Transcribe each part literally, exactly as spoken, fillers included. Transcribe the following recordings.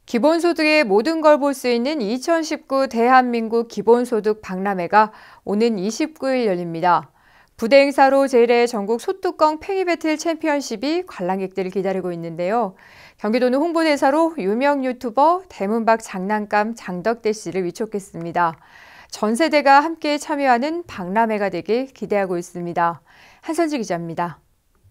기본소득의 모든 걸 볼 수 있는 이천십구 대한민국 기본소득 박람회가 오는 이십구 일 열립니다. 부대 행사로 제일회 전국 소뚜껑 팽이 배틀 챔피언십이 관람객들을 기다리고 있는데요. 경기도는 홍보대사로 유명 유튜버 대문박 장난감 장덕대 씨를 위촉했습니다. 전 세대가 함께 참여하는 박람회가 되길 기대하고 있습니다. 한선지 기자입니다.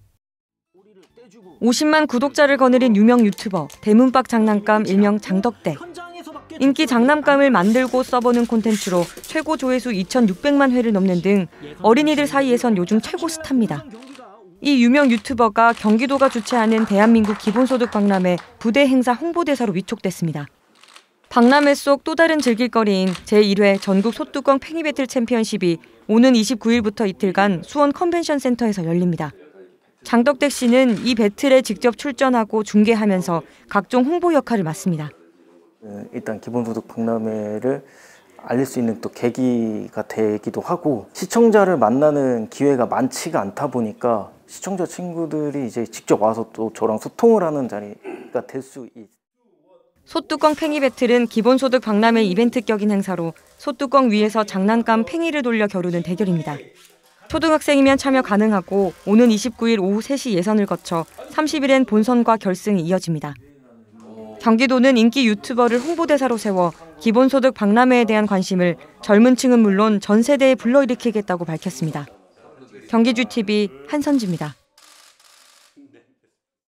오십만 구독자를 거느린 유명 유튜버 대문박 장난감 일명 장덕대. 인기 장난감을 만들고 써보는 콘텐츠로 최고 조회수 이천육백만 회를 넘는 등 어린이들 사이에선 요즘 최고 스타입니다. 이 유명 유튜버가 경기도가 주최하는 대한민국 기본소득 박람회 부대 행사 홍보대사로 위촉됐습니다. 박람회 속 또 다른 즐길거리인 제일 회 전국 소뚜껑 팽이 배틀 챔피언십이 오는 이십구 일부터 이틀간 수원 컨벤션 센터에서 열립니다. 장덕대 씨는 이 배틀에 직접 출전하고 중계하면서 각종 홍보 역할을 맡습니다. 일단 기본소득 박람회를 알릴 수 있는 또 계기가 되기도 하고, 시청자를 만나는 기회가 많지가 않다 보니까 시청자 친구들이 이제 직접 와서 또 저랑 소통을 하는 자리가 될 수 있. 소뚜껑 팽이 배틀은 기본소득 박람회 이벤트격인 행사로 소뚜껑 위에서 장난감 팽이를 돌려 겨루는 대결입니다. 초등학생이면 참여 가능하고 오는 이십구 일 오후 세 시 예선을 거쳐 삼십 일엔 본선과 결승이 이어집니다. 경기도는 인기 유튜버를 홍보대사로 세워 기본소득 박람회에 대한 관심을 젊은 층은 물론 전 세대에 불러일으키겠다고 밝혔습니다. 경기주티비 한선지입니다.